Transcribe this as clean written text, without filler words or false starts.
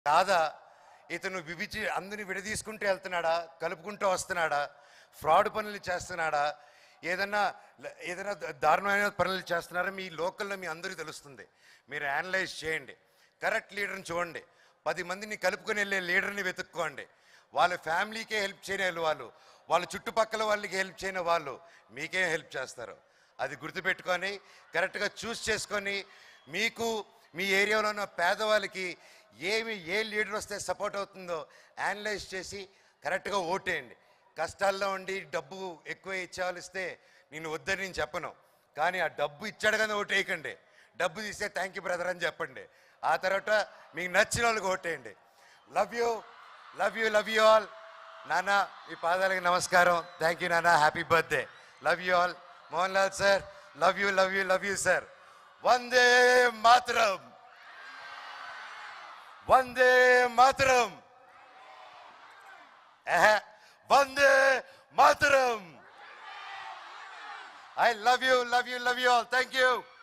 కాదా ఇతను అందరిని విడదీసుకుంటూ వెళ్తున్నాడా, కలుపుకుంటూ వస్తున్నాడా, ఫ్రాడ్ పనులు చేస్తున్నాడా, ఏదైనా దారుణమైన పనులు చేస్తున్నారా? మీ లోకల్లో మీ అందరికీ తెలుస్తుంది. మీరు అనలైజ్ చేయండి, కరెక్ట్ లీడర్ని చూడండి, 10 మందిని కలుపుకొని వెళ్ళే లీడర్ని వెతుక్కోండి. వాళ్ళ ఫ్యామిలీకే హెల్ప్ చేయని వాళ్ళు, వాళ్ళ చుట్టుపక్కల వాళ్ళకి హెల్ప్ చేయని వాళ్ళు మీకేం హెల్ప్ చేస్తారు? అది గుర్తుపెట్టుకొని కరెక్ట్గా చూస్ చేసుకొని మీకు మీ ఏరియాలో ఉన్న పేదవాళ్ళకి ఏ లీడర్ వస్తే సపోర్ట్ అవుతుందో అనలైజ్ చేసి కరెక్ట్గా ఓటేయండి. కష్టాల్లో ఉండి డబ్బు ఎక్కువ ఇచ్చేవాళ్ళు ఇస్తే నేను వద్దని నేను చెప్పను, కానీ ఆ డబ్బు ఇచ్చాడు కానీ ఓటేయకండి. డబ్బు తీస్తే థ్యాంక్ యూ బ్రదర్ అని చెప్పండి. ఆ తర్వాత మీకు నచ్చిన వాళ్ళకి ఓటేయండి. Love you love you love you all. నాన్న మీ పాదాలకి నమస్కారం. థ్యాంక్ యూ నాన్న, happy birthday. Love you all. Mohan Lal sir, love you love you love you sir. Vande Mataram, Vande Mataram, Vande Mataram. I love you all. Thank you.